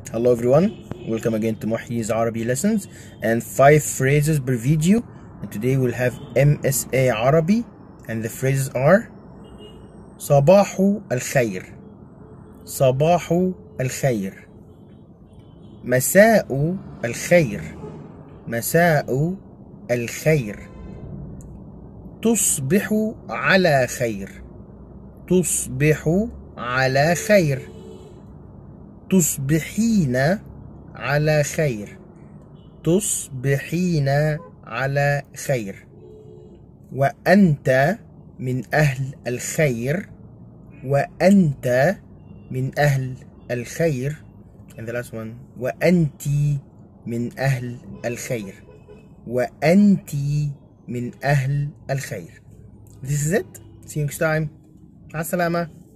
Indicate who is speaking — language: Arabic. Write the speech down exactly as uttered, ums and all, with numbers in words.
Speaker 1: Hello everyone, welcome again to Muhyi's Arabic lessons and five phrases per video. And today we'll have M S A Arabic and the phrases are صباح الخير, صباح الخير, مساء الخير, مساء الخير, تصبح على خير, تصبح على خير, تصبحين على خير, تصبحين على خير, وأنت من أهل الخير, وأنت من أهل الخير, and the last one, وأنت من أهل الخير, وأنت من أهل الخير. This is it. See you next time. مع السلامة.